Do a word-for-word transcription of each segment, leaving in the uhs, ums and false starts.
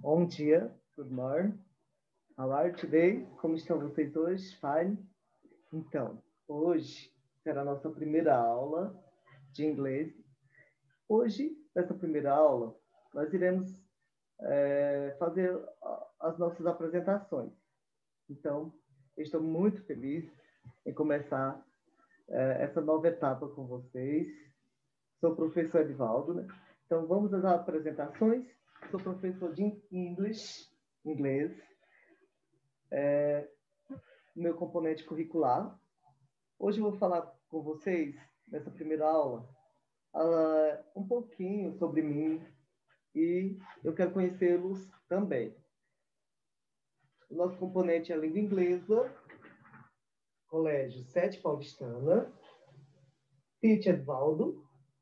Bom dia, good morning. How are you today? Como estão vocês hoje? Fine? Então, hoje será a nossa primeira aula de inglês. Hoje, nessa primeira aula, nós iremos é, fazer as nossas apresentações. Então, eu estou muito feliz em começar é, essa nova etapa com vocês. Sou o professor Edivaldo, né? Então, vamos às apresentações. Sou professor de English, inglês, é, meu componente curricular. Hoje eu vou falar com vocês, nessa primeira aula, uh, um pouquinho sobre mim e eu quero conhecê-los também. O nosso componente é a língua inglesa, Colégio Sete Paulistana, Teacher Edvaldo.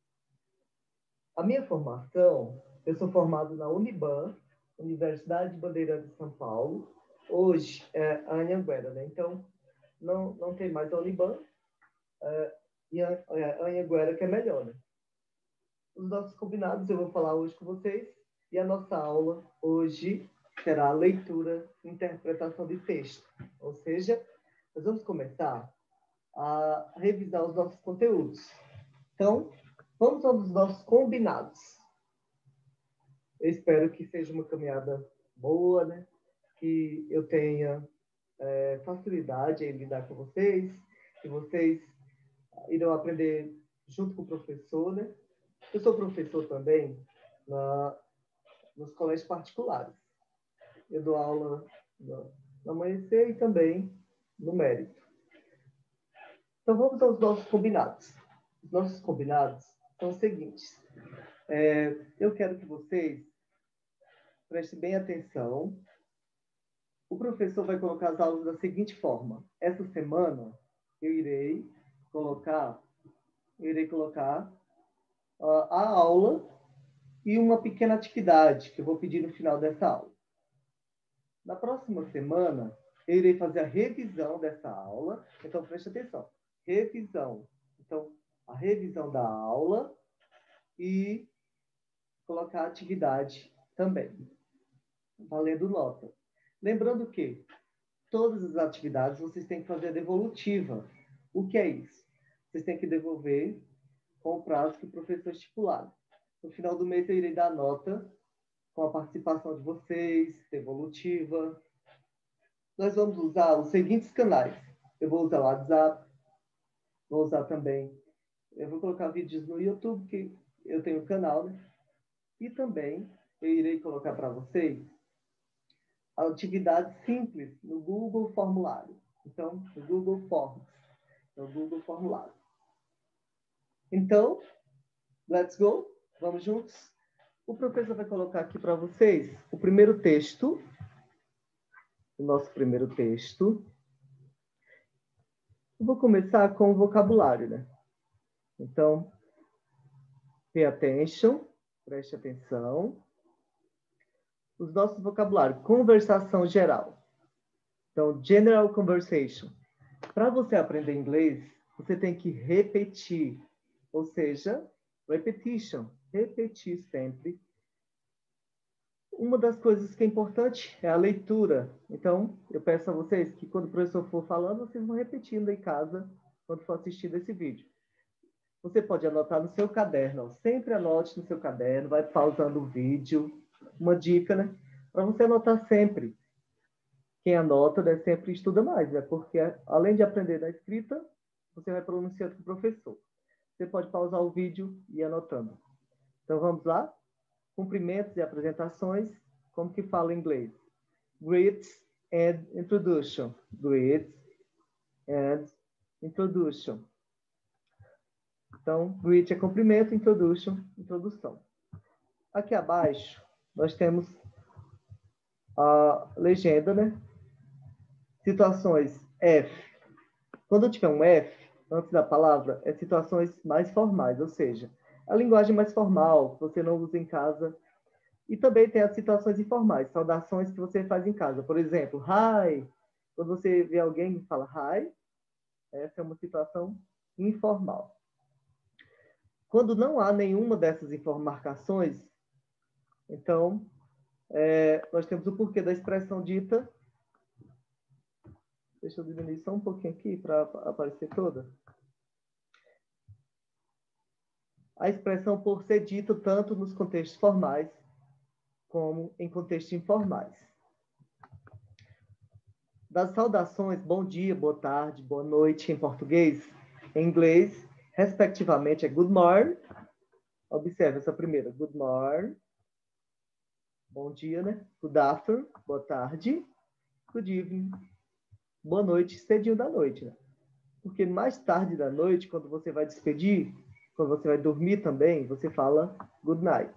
A minha formação, eu sou formado na Uniban, Universidade de Bandeirantes de São Paulo. Hoje é a Anhanguera, né? Então, não, não tem mais a Uniban é, e a, a Anhanguera que é melhor, né? Os nossos combinados eu vou falar hoje com vocês e a nossa aula hoje será a leitura e interpretação de texto. Ou seja, nós vamos começar a revisar os nossos conteúdos. Então, vamos aos nossos combinados. Eu espero que seja uma caminhada boa, né? Que eu tenha é, facilidade em lidar com vocês, que vocês irão aprender junto com o professor, né? Eu sou professor também na, nos colégios particulares. Eu dou aula no, no amanhecer e também no mérito. Então, vamos aos nossos combinados. Os nossos combinados são os seguintes. É, eu quero que vocês prestem bem atenção. O professor vai colocar as aulas da seguinte forma. Essa semana, eu irei colocar, eu irei colocar uh, a aula e uma pequena atividade que eu vou pedir no final dessa aula. Na próxima semana, eu irei fazer a revisão dessa aula. Então, preste atenção. Revisão. Então, a revisão da aula e colocar a atividade também, valendo nota. Lembrando que todas as atividades vocês têm que fazer a devolutiva. O que é isso? Vocês têm que devolver com o prazo que o professor estipular. No final do mês eu irei dar nota com a participação de vocês, devolutiva. Nós vamos usar os seguintes canais. Eu vou usar o WhatsApp, vou usar também, eu vou colocar vídeos no YouTube, que eu tenho um canal, né? E também eu irei colocar para vocês a atividade simples no Google Formulário. Então, no Google Forms, no Google Formulário. Então, let's go? Vamos juntos? O professor vai colocar aqui para vocês o primeiro texto, o nosso primeiro texto. Eu vou começar com o vocabulário, né? Então, pay attention, preste atenção. Os nossos vocabulários, conversação geral. Então, general conversation. Para você aprender inglês, você tem que repetir, ou seja, repetition, repetir sempre. Uma das coisas que é importante é a leitura. Então, eu peço a vocês que quando o professor for falando, vocês vão repetindo em casa, quando for assistindo esse vídeo. Você pode anotar no seu caderno, sempre anote no seu caderno, vai pausando o vídeo. Uma dica, né? Para você anotar sempre. Quem anota, né, sempre estuda mais, né? Porque além de aprender na escrita, você vai pronunciando com o professor. Você pode pausar o vídeo e ir anotando. Então, vamos lá? Cumprimentos e apresentações. Como que fala em inglês? Greets and introduction. Greets and introduction. Então, greet é cumprimento, introduction, introdução. Aqui abaixo, nós temos a legenda, né? Situações F. Quando tiver um F, antes da palavra, é situações mais formais, ou seja, a linguagem mais formal, que você não usa em casa. E também tem as situações informais, saudações que você faz em casa. Por exemplo, hi. Quando você vê alguém e fala hi, essa é uma situação informal. Quando não há nenhuma dessas marcações, então, É, nós temos o porquê da expressão dita. Deixa eu diminuir só um pouquinho aqui para aparecer toda. A expressão por ser dita tanto nos contextos formais como em contextos informais. Das saudações, bom dia, boa tarde, boa noite em português, em inglês, respectivamente, é good morning. Observe essa primeira, good morning, bom dia, né? Good afternoon, boa tarde, good evening, boa noite, cedinho da noite, né? Porque mais tarde da noite, quando você vai despedir, quando você vai dormir também, você fala good night.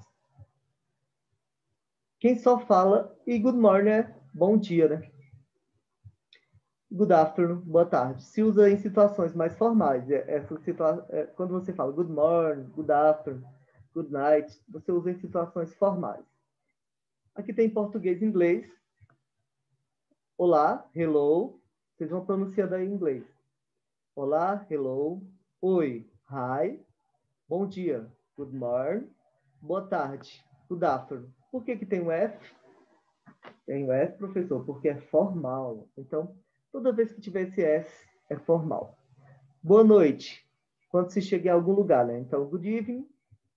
Quem só fala e good morning é bom dia, né? Good afternoon, boa tarde. Se usa em situações mais formais. Essa situa é, quando você fala good morning, good afternoon, good night, você usa em situações formais. Aqui tem português e inglês. Olá, hello. Vocês vão pronunciar daí em inglês. Olá, hello. Oi, hi. Bom dia, good morning. Boa tarde, good afternoon. Por que que tem o F? Tem o F, professor, porque é formal. Então, toda vez que tiver esse S, é formal. Boa noite. Quando se chega em algum lugar, né? Então, good evening.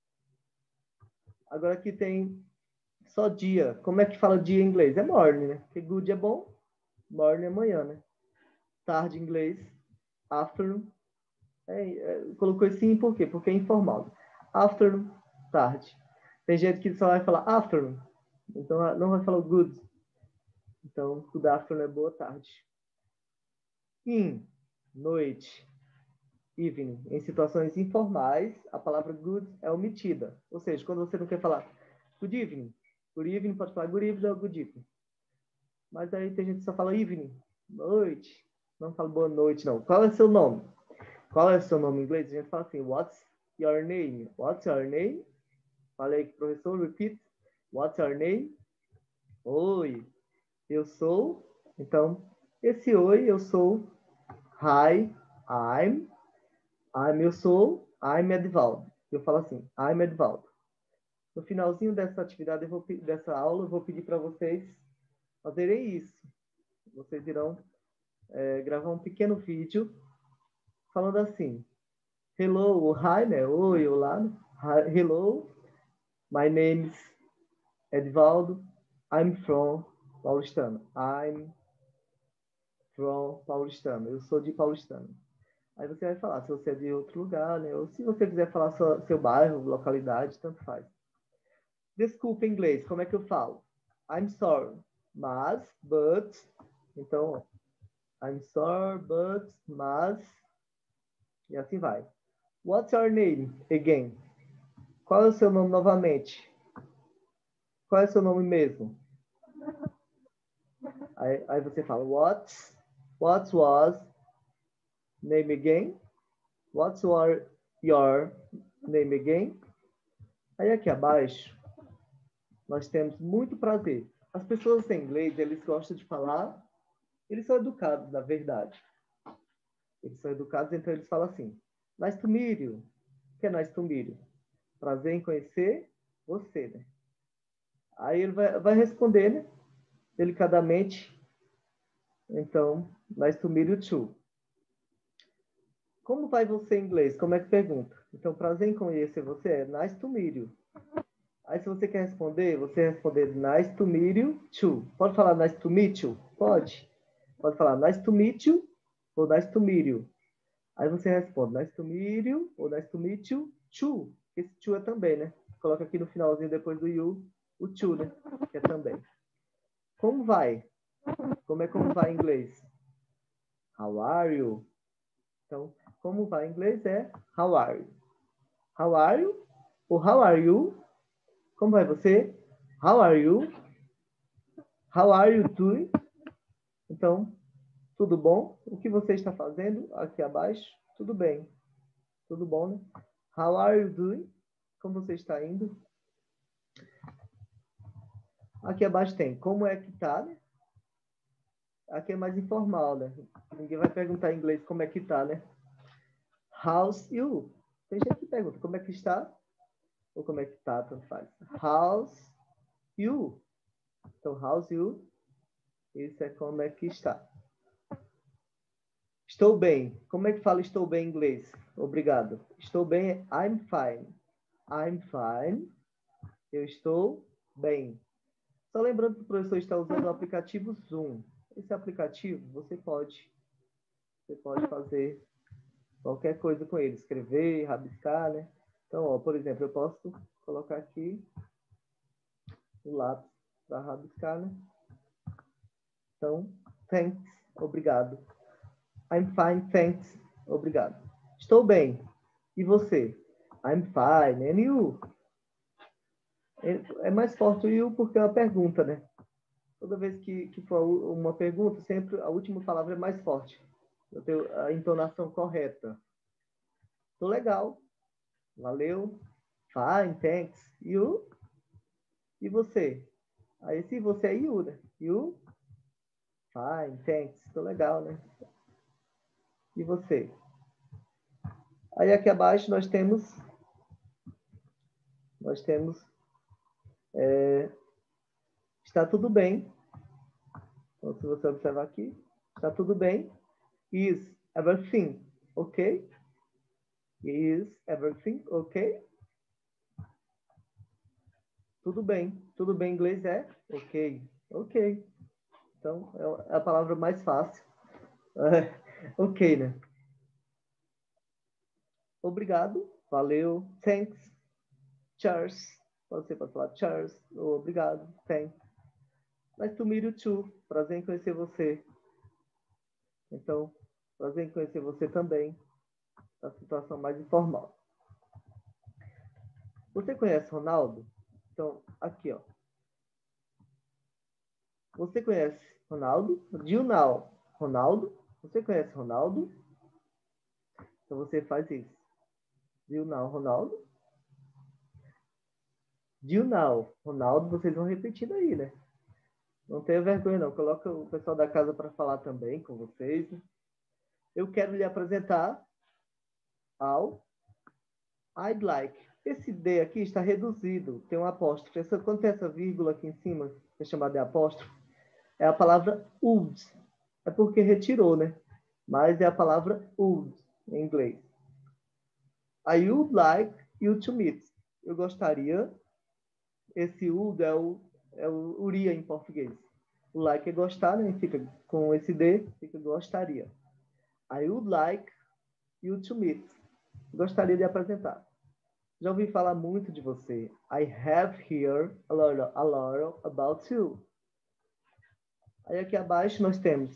Agora aqui tem só dia. Como é que fala dia em inglês? É morning, né? Porque good é bom, morning é manhã, né? Tarde em inglês, afternoon. É, é, colocou assim por quê? Porque é informal. Afternoon, tarde. Tem gente que só vai falar afternoon. Então, não vai falar good. Então, good afternoon é boa tarde. In, noite. Evening. Em situações informais, a palavra good é omitida. Ou seja, quando você não quer falar good evening, good evening pode falar good evening ou good evening. Mas aí tem gente que só fala evening, noite. Não fala boa noite, não. Qual é seu nome? Qual é o seu nome em inglês? A gente fala assim, what's your name? What's your name? Falei que professor, repeat. What's your name? Oi, eu sou. Então, esse oi, eu sou. Hi, I'm. I'm, eu sou. I'm Edvaldo. Eu falo assim, I'm Edvaldo. No finalzinho dessa atividade, eu vou, dessa aula, eu vou pedir para vocês fazerem isso. Vocês irão é, gravar um pequeno vídeo falando assim, hello, hi, né? Oi, olá. Hi, hello, my name is Edvaldo. I'm from Paulistano. I'm from Paulistano. Eu sou de Paulistano. Aí você vai falar se você é de outro lugar, né? Ou se você quiser falar sua, seu bairro, localidade, tanto faz. Desculpa em inglês, como é que eu falo? I'm sorry, mas, but. Então, I'm sorry, but, mas. E assim vai. What's your name again? Qual é o seu nome novamente? Qual é o seu nome mesmo? Aí, aí você fala, what? What was name again? What's your, your name again? Aí aqui abaixo, nós temos muito prazer. As pessoas em inglês, eles gostam de falar, eles são educados, na verdade. Eles são educados, então eles falam assim, nice to meet you. O que é nice to meet you? Prazer em conhecer você, né? Aí ele vai, vai responder, né? Delicadamente. Então, nice to meet you too. Como vai você em inglês? Como é que pergunta? Então, prazer em conhecer você é nice to meet you. Aí, se você quer responder, você responder nice to meet you too. Pode falar nice to meet you? Pode. Pode falar nice to meet you ou nice to meet you. Aí você responde nice to meet you ou nice to meet you too. Esse too é também, né? Coloca aqui no finalzinho depois do you o too, né? Que é também. Como vai? Como é como vai em inglês? How are you? Então, como vai em inglês é how are you? How are you? Ou how are you? Como vai você? How are you? How are you doing? Então, tudo bom? O que você está fazendo aqui abaixo? Tudo bem. Tudo bom, né? How are you doing? Como você está indo? Aqui abaixo tem como é que tá, né? Aqui é mais informal, né? Ninguém vai perguntar em inglês como é que tá, né? How's you? Tem gente que pergunta como é que está ou como é que tá, tanto faz. How's you? Então, how's you? Isso é como é que está. Estou bem. Como é que fala estou bem em inglês? Obrigado. Estou bem é I'm fine. I'm fine. Eu estou bem. Só lembrando que o professor está usando o aplicativo Zoom. Esse aplicativo, você pode, você pode fazer qualquer coisa com ele. Escrever, rabiscar, né? Então, ó, por exemplo, eu posso colocar aqui o lápis para rabiscar, né? Então, thanks. Obrigado. I'm fine, thanks. Obrigado. Estou bem. E você? I'm fine. And you? É mais forte o you porque é uma pergunta, né? Toda vez que, que for uma pergunta, sempre a última palavra é mais forte. Eu tenho a entonação correta. Tô legal. Valeu. Fine, thanks. You? E você? Aí se você é you, né? You? Fine, thanks. Tô legal, né? E você? Aí aqui abaixo nós temos nós temos é, está tudo bem. Então, se você observar aqui, está tudo bem. Is everything okay? Is everything okay? Tudo bem. Tudo bem em inglês é ok. Ok. Então, é a palavra mais fácil. Ok, né? Obrigado. Valeu. Thanks. Cheers. Você pode falar cheers. Obrigado. Thanks. Nice to meet you too. Prazer em conhecer você. Então, prazer em conhecer você também. A situação mais informal. Você conhece Ronaldo? Então, aqui, ó. Você conhece Ronaldo? Do you know Ronaldo? Você conhece Ronaldo? Então, você faz isso. Do you know Ronaldo? Do you know Ronaldo? Vocês vão repetindo aí, né? Não tenha vergonha, não. Coloca o pessoal da casa para falar também com vocês. Né? Eu quero lhe apresentar ao I'd like. Esse D aqui está reduzido. Tem um apóstrofe. Essa, quando tem essa vírgula aqui em cima, que é chamada de apóstrofe, é a palavra would. É porque retirou, né? Mas é a palavra would em inglês. I would like you to meet. Eu gostaria. Esse would é o, é o uria em português. O like é gostar, né? Fica com esse D, fica gostaria. I would like you to meet. Gostaria de apresentar. Já ouvi falar muito de você. I have heard a lot, a lot about you. Aí aqui abaixo nós temos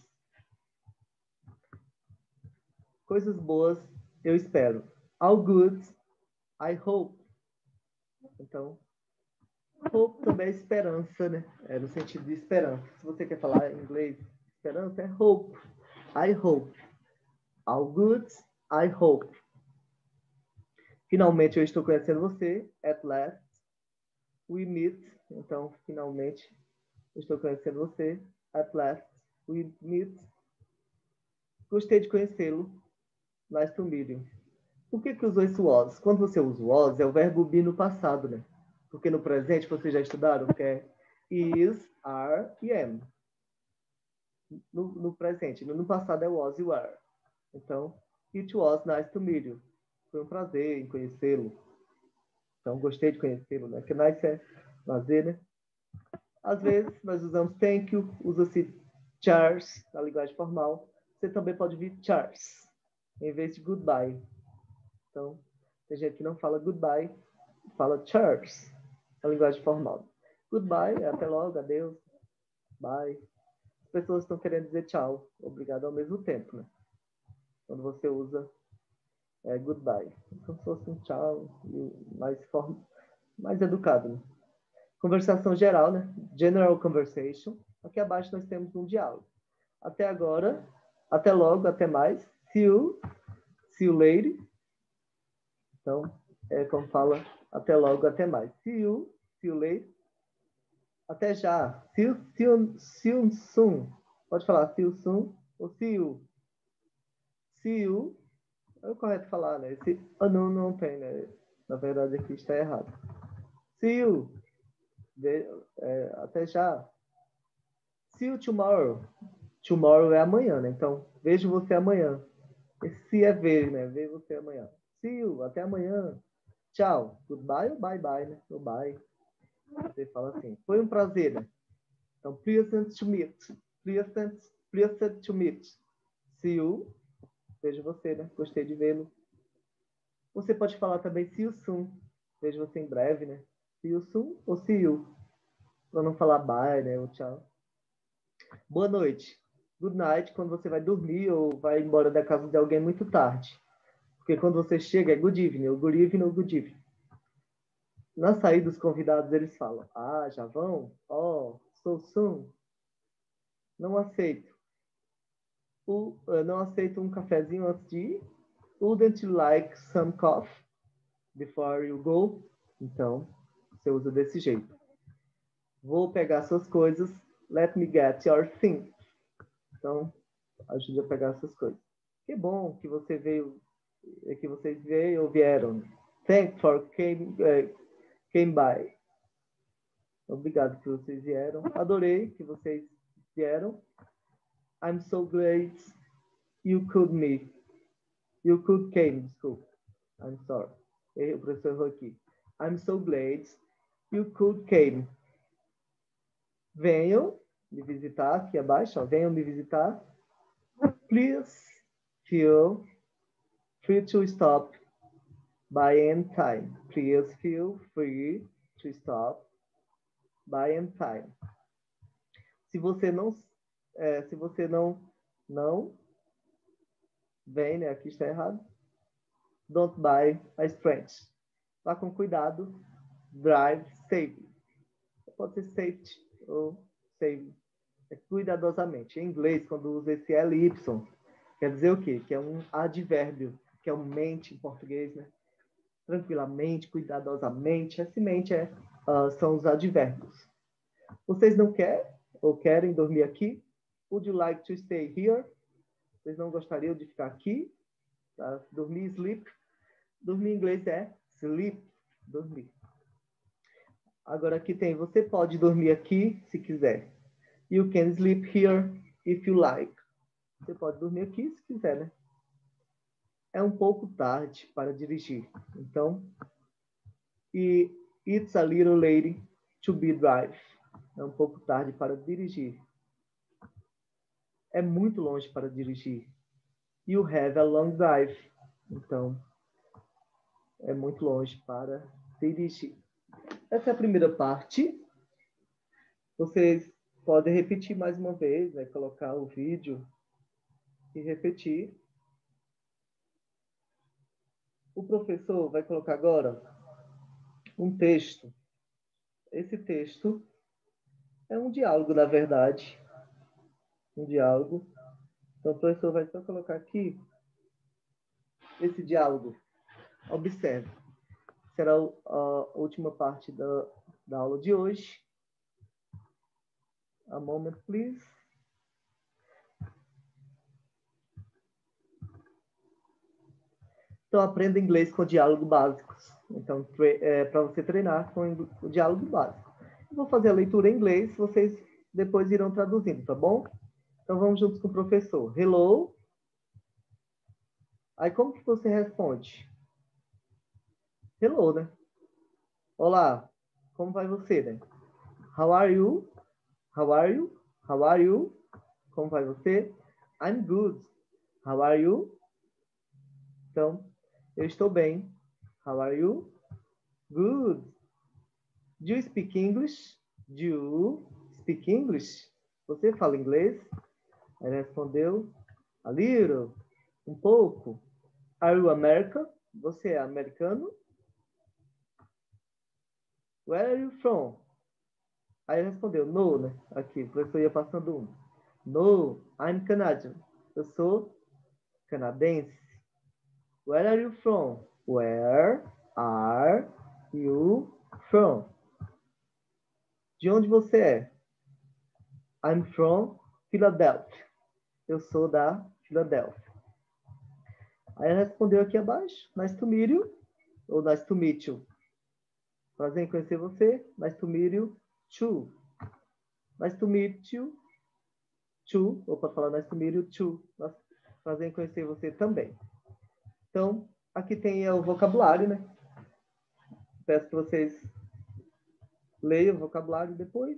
coisas boas, eu espero. All good, I hope. Então, hope também é esperança, né? É no sentido de esperança. Se você quer falar em inglês, esperança é hope. I hope. All good, I hope. Finalmente eu estou conhecendo você. At last, we meet. Então, finalmente eu estou conhecendo você. At last, we meet. Gostei de conhecê-lo. Nice to meet you. Por que que usou esse was? Quando você usa o was, é o verbo be no passado, né? Porque no presente, vocês já estudaram, que é is, are e am. No, no presente. No passado é was e were. Então, it was nice to meet you. Foi um prazer em conhecê-lo. Então, gostei de conhecê-lo, né? Que nice é prazer, né? Às vezes, nós usamos thank you, usa-se cheers na linguagem formal. Você também pode vir cheers, em vez de goodbye. Então, tem gente que não fala goodbye, fala cheers, na linguagem formal. Goodbye, até logo, adeus, bye. As pessoas estão querendo dizer tchau, obrigado ao mesmo tempo, né? Quando você usa é, goodbye. Como se fosse um tchau mais, form... mais educado, né? Conversação geral, né? General conversation. Aqui abaixo nós temos um diálogo. Até agora, até logo, até mais. See you, see you later. Então, é como fala, até logo, até mais. See you, see you later. Até já. See you, see you, see you soon. Pode falar see you soon ou see you. See you. É o correto falar, né? Esse, oh, não, não tem, né? Na verdade, aqui está errado. See you. De, é, até já. See you tomorrow. Tomorrow é amanhã, né? Então, vejo você amanhã. Esse see é ver, né? Ver você amanhã. See you, até amanhã. Tchau. Goodbye ou bye bye, né? Ou bye. Você fala assim. Foi um prazer, né? Então, pleasant to meet. Pleasant, pleasant to meet. See you. Vejo você, né? Gostei de vê-lo. Você pode falar também see you soon. Vejo você em breve, né? See you soon ou see you. Pra não falar bye, né? Ou tchau. Boa noite. Good night quando você vai dormir ou vai embora da casa de alguém muito tarde. Porque quando você chega é good evening, ou good evening, ou good evening. Na saída, os convidados, eles falam, ah, já vão? Oh, so soon. Não aceito. O, uh, não aceito um cafezinho antes de ir. Wouldn't you like some coffee before you go? Então, você usa desse jeito. Vou pegar suas coisas. Let me get your things. Então, ajude a pegar suas coisas. Que bom que você veio, que vocês veio ou vieram. Thank for came, uh, came by. Obrigado que vocês vieram. Adorei que vocês vieram. I'm so glad you could me. You could came, desculpa. I'm sorry. O professor errou aqui. I'm so glad you could came. Venham me visitar aqui abaixo. Ó. Venham me visitar. Please feel free to stop by any time. Please feel free to stop by any time. Se você não, é, se você não, não vem, né? Aqui está errado. Don't buy a strange. Vá com cuidado. Drive safely. Pode ser safety ou safely. É cuidadosamente. Em inglês, quando usa esse L Y, quer dizer o quê? Que é um advérbio, que é um mente em português, né? Tranquilamente, cuidadosamente. Esse mente é, uh, são os advérbios. Vocês não querem ou querem dormir aqui? Would you like to stay here? Vocês não gostariam de ficar aqui? Tá? Dormir, sleep. Dormir em inglês é sleep, dormir. Agora aqui tem, você pode dormir aqui se quiser. You can sleep here if you like. Você pode dormir aqui se quiser, né? É um pouco tarde para dirigir. Então, e it's a little late to be drive. É um pouco tarde para dirigir. É muito longe para dirigir. You have a long drive. Então, é muito longe para dirigir. Essa é a primeira parte. Vocês podem repetir mais uma vez, né? Colocar o vídeo e repetir. O professor vai colocar agora um texto. Esse texto é um diálogo, na verdade. Um diálogo. Então, o professor vai só colocar aqui esse diálogo. Observe. Será a última parte da, da aula de hoje. A moment, please. Então, aprenda inglês com diálogo básicos. Então, é, para você treinar com o diálogo básico. Eu vou fazer a leitura em inglês, vocês depois irão traduzindo, tá bom? Então, vamos juntos com o professor. Hello. Aí, como que você responde? Hello, né? Olá. Como vai você, né? How are you? How are you? How are you? Como vai você? I'm good. How are you? Então, eu estou bem. How are you? Good. Do you speak English? Do you speak English? Você fala inglês? Ele respondeu, a little, um pouco. Are you American? Você é americano? Where are you from? Aí ele respondeu, no, né? Aqui, o professor ia passando um. No, I'm Canadian. Eu sou canadense. Where are you from? Where are you from? De onde você é? I'm from Philadelphia. Eu sou da Filadélfia. Aí ele respondeu aqui abaixo. Nice to meet you. Ou nice to meet you. Prazer em conhecer você. Nice to meet you too. Nice to meet you to, ou pode falar nice to meet you, to. Prazer em conhecer você também. Então, aqui tem o vocabulário, né? Peço que vocês leiam o vocabulário depois.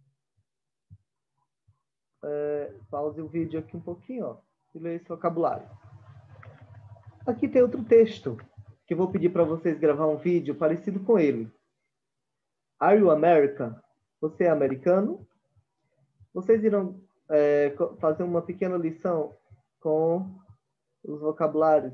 É, pause o vídeo aqui um pouquinho, ó, e leia esse vocabulário. Aqui tem outro texto, que eu vou pedir para vocês gravar um vídeo parecido com ele. Are you American? Você é americano? Vocês irão é, fazer uma pequena lição com os vocabulários.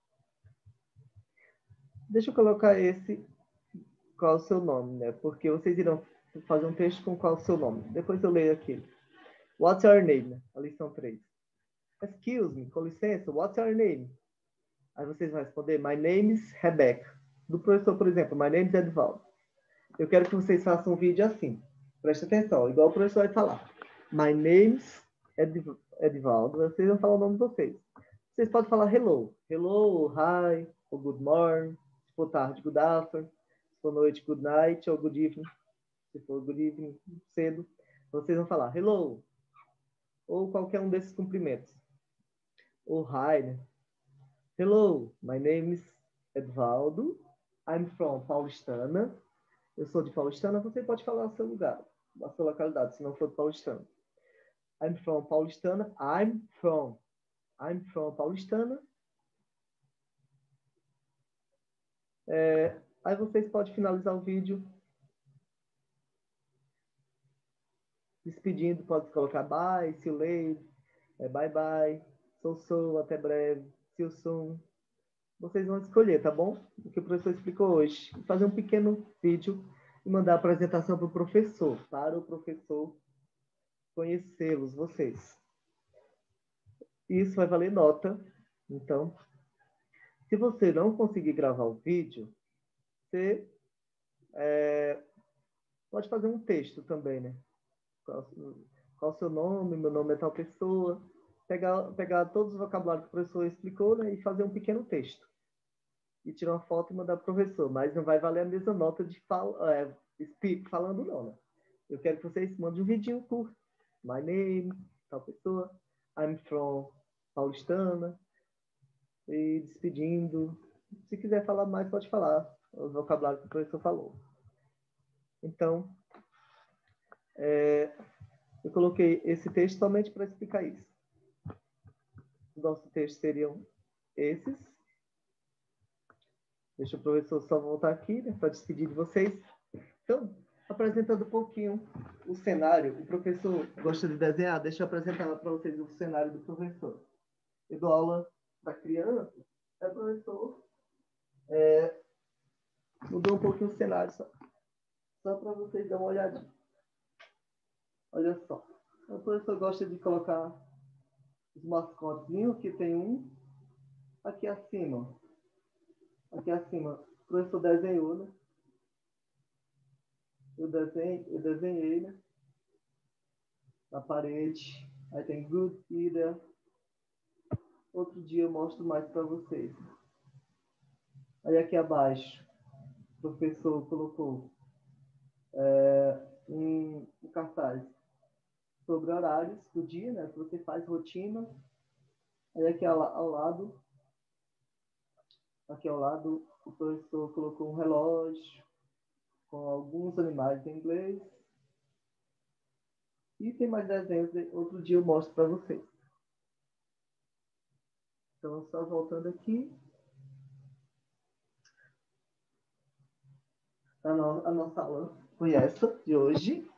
Deixa eu colocar esse, qual é o seu nome, né? Porque vocês irão fazer um texto com qual é o seu nome. Depois eu leio aqui. What's your name? A lição três. Excuse me, com licença, what's your name? Aí vocês vão responder, my name is Rebecca. Do professor, por exemplo, my name is Edvaldo. Eu quero que vocês façam um vídeo assim. Preste atenção, igual o professor vai falar. My name is Edvaldo. Vocês vão falar o nome de vocês. Vocês podem falar hello. Hello, hi, ou good morning. Se for tarde, good afternoon. Se for noite, good night, ou good evening. Se for good evening, cedo. Vocês vão falar hello. Ou qualquer um desses cumprimentos. Ou hi, né? Hello, my name is Edvaldo. I'm from Paulistana. Eu sou de Paulistana. Você pode falar o seu lugar, a sua localidade, se não for de Paulistana. I'm from Paulistana. I'm from. I'm from Paulistana. É, aí vocês podem finalizar o vídeo despedindo. Pode colocar bye, see you later, é, bye bye, so so, até breve, see you soon. Vocês vão escolher, tá bom? O que o professor explicou hoje. Fazer um pequeno vídeo e mandar a apresentação para o professor, para o professor conhecê-los, vocês. Isso vai valer nota. Então, se você não conseguir gravar o vídeo, você é, pode fazer um texto também, né? Qual, qual o seu nome? Meu nome é tal pessoa. Pegar, pegar todos os vocabulários que o professor explicou, né, e fazer um pequeno texto. E tirar uma foto e mandar para o professor. Mas não vai valer a mesma nota de fala, é, speak, falando não, né? Eu quero que vocês mandem um vidinho curto. My name, tal pessoa. I'm from Paulistana. E despedindo. Se quiser falar mais, pode falar. Os vocabulários que o professor falou. Então, é, eu coloquei esse texto somente para explicar isso. Os nossos textos seriam esses. Deixa o professor só voltar aqui, né, para despedir de vocês. Então, apresentando um pouquinho o cenário. O professor gosta de desenhar? Deixa eu apresentar para vocês o cenário do professor. Eu dou aula para criança. É, professor. É, mudou um pouquinho o cenário, só, só para vocês darem uma olhadinha. Olha só. O professor gosta de colocar os mascotezinhos, que tem um aqui acima. Aqui acima, o professor desenhou, né? Eu, desenho, eu desenhei, né? Na parede. Aí tem good either. Outro dia eu mostro mais para vocês. Aí aqui abaixo, o professor colocou é, um, um cartaz sobre horários do dia, né? Que você faz rotina. Aí aqui ao, ao lado, aqui ao lado, o professor colocou um relógio com alguns animais em inglês. E tem mais desenhos, outro dia eu mostro para vocês. Então, só voltando aqui. A, no, a nossa aula foi essa de hoje.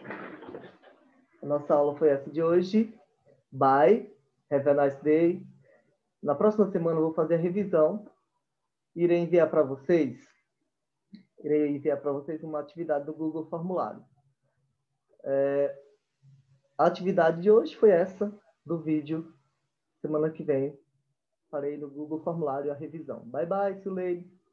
A nossa aula foi essa de hoje. Bye. Have a nice day. Na próxima semana eu vou fazer a revisão. Irei enviar para vocês. Irei enviar para vocês uma atividade do Google Formulário. É, a atividade de hoje foi essa, do vídeo. Semana que vem farei no Google Formulário a revisão. Bye bye, see you later.